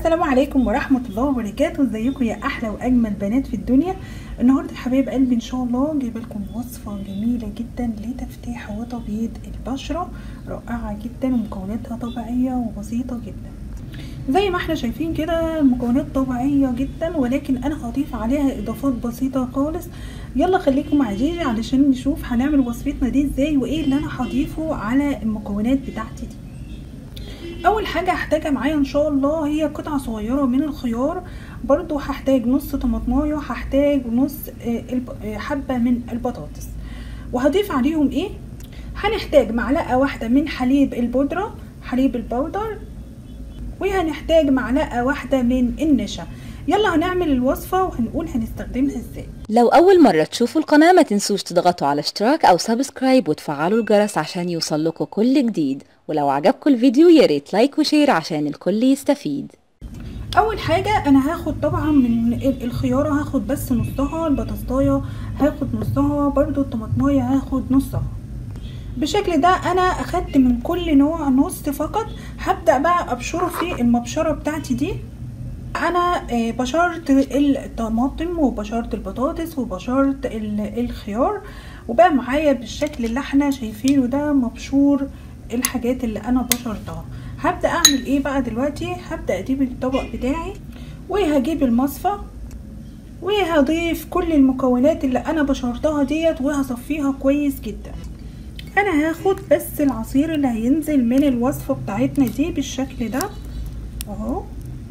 السلام عليكم ورحمة الله وبركاته. ازيكم يا احلى واجمل بنات في الدنيا؟ النهارده حبايب قلبي ان شاء الله جايبه لكم وصفة جميلة جدا لتفتيح وتبييض البشرة، رائعة جدا ومكوناتها طبيعية وبسيطة جدا. زي ما احنا شايفين كده المكونات طبيعية جدا، ولكن انا هضيف عليها اضافات بسيطة خالص. يلا خليكم مع جيجي علشان نشوف هنعمل وصفتنا دي ازاي وايه اللي انا هضيفه على المكونات بتاعتي دي. اول حاجه هحتاجها معايا ان شاء الله هي قطعه صغيره من الخيار، برضو هحتاج نص طماطمايه، هحتاج نص حبه من البطاطس. وهضيف عليهم ايه؟ هنحتاج معلقه واحده من حليب البودره، حليب البودر، وهنحتاج معلقه واحده من النشا. يلا هنعمل الوصفة وهنقول هنستخدمها ازاي. لو أول مرة تشوفوا القناة ما تنسوش تضغطوا على اشتراك أو سبسكرايب وتفعلوا الجرس عشان يوصل لكم كل جديد، ولو عجبكم الفيديو ياريت لايك وشير عشان الكل يستفيد. أول حاجة أنا هاخد طبعا من الخيارة هاخد بس نصها، البطاطاية هاخد نصها، برضو الطماطماية هاخد نصها. بالشكل ده أنا أخدت من كل نوع نص فقط. هبدأ بقى أبشره في المبشرة بتاعتي دي. انا بشرت الطماطم وبشرت البطاطس وبشرت الخيار، وبقى معايا بالشكل اللي احنا شايفينه ده مبشور الحاجات اللي انا بشرتها. هبدأ اعمل ايه بقى دلوقتي؟ هبدأ اجيب الطبق بتاعي وهجيب المصفى وهضيف كل المكونات اللي انا بشرتها ديت وهصفيها كويس جدا. انا هاخد بس العصير اللي هينزل من الوصفة بتاعتنا دي بالشكل ده اهو.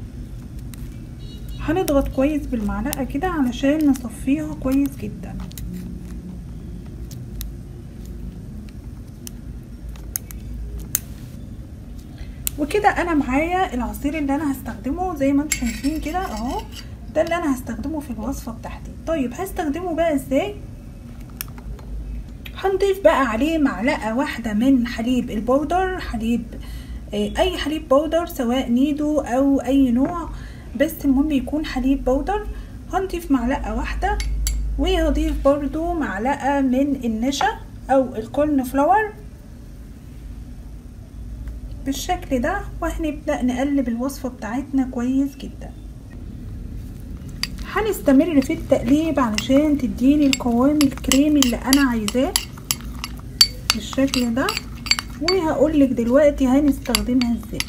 هنضغط كويس بالمعلقة كده علشان نصفيها كويس جدا. وكده انا معايا العصير اللي انا هستخدمه زي ما انتم شايفين كده اهو، ده اللي انا هستخدمه في الوصفة بتاعتي. طيب هستخدمه بقى ازاي؟ هنضيف بقى عليه معلقة واحدة من حليب البودر، حليب اي حليب بودر سواء نيدو او اي نوع، بس المهم يكون حليب بودر. هنضيف معلقة واحدة، وهضيف برضو معلقة من النشا او الكورن فلاور بالشكل ده، وهنبدأ نقلب الوصفة بتاعتنا كويس جدا. هنستمر في التقليب علشان تديني القوام الكريمي اللي انا عايزاه بالشكل ده، وهقولك دلوقتي هنستخدمها ازاي.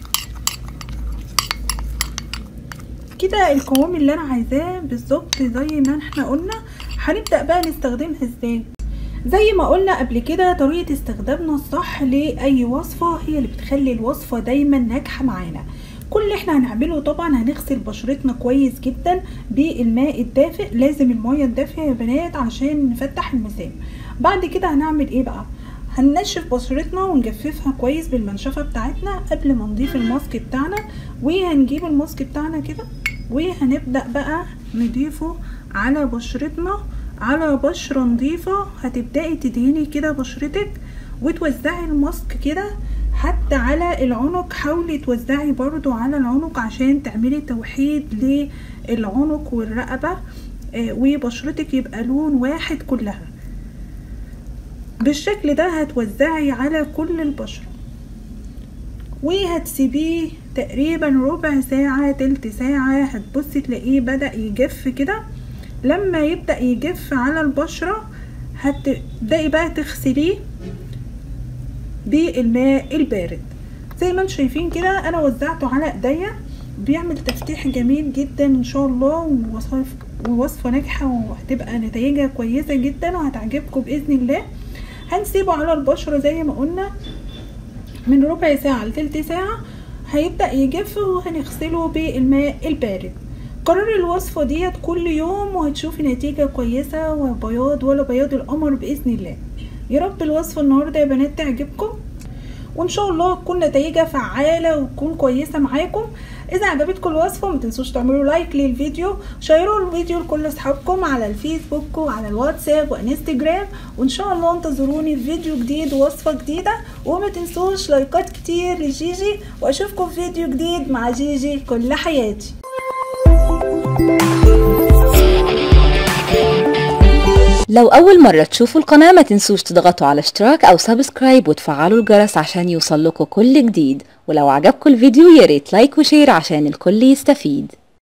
كده القوام اللي انا عايزاه بالظبط زي ما احنا قلنا. هنبدأ بقى نستخدمها ازاي؟ زي ما قلنا قبل كده طريقة استخدامنا الصح لأي وصفة هي اللي بتخلي الوصفة دايما ناجحة معانا. كل اللي احنا هنعمله طبعا هنغسل بشرتنا كويس جدا بالماء الدافئ، لازم المية الدافية يا بنات علشان نفتح المسام. بعد كده هنعمل ايه بقى؟ هننشف بشرتنا ونجففها كويس بالمنشفة بتاعتنا قبل ما نضيف الماسك بتاعنا. وهنجيب الماسك بتاعنا كده وهنبدأ بقى نضيفه على بشرتنا، على بشرة نظيفة. هتبدأي تدهني كده بشرتك وتوزعي الماسك كده حتى على العنق. حاولي توزعي برضو على العنق عشان تعملي توحيد للعنق والرقبة وبشرتك يبقى لون واحد كلها بالشكل ده. هتوزعي على كل البشرة وهتسيبيه تقريبا ربع ساعة تلت ساعة. هتبصي تلاقيه بدأ يجف كده. لما يبدأ يجف على البشرة هتبدأي بقى تغسليه بالماء البارد زي ما انتم شايفين كده. انا وزعته على ايديا، بيعمل تفتيح جميل جدا ان شاء الله، ووصفة ناجحة وهتبقى نتائجها كويسة جدا وهتعجبكم بإذن الله. هنسيبه على البشرة زي ما قلنا من ربع ساعة لتلت ساعة، هيبدأ يجف وهنغسله بالماء البارد. قرري الوصفة ديت كل يوم وهتشوفي نتيجة كويسة وبياض ولا بياض القمر بإذن الله. يا رب الوصفة النهاردة يا بنات تعجبكم، وان شاء الله تكون نتائجها فعالة وتكون كويسة معاكم. اذا عجبتكم الوصفة ما تنسوش تعملوا لايك للفيديو، شيروا الفيديو لكل اصحابكم على الفيسبوك وعلى الواتساب وانستجرام، وان شاء الله انتظروني في فيديو جديد ووصفة جديدة. وما تنسوش لايكات كتير لجيجي، واشوفكم في فيديو جديد مع جيجي كل حياتي. لو أول مرة تشوفوا القناة ما تنسوش تضغطوا على اشتراك أو سبسكرايب وتفعلوا الجرس عشان يوصلكوا كل جديد، ولو عجبكم الفيديو ياريت لايك وشير عشان الكل يستفيد.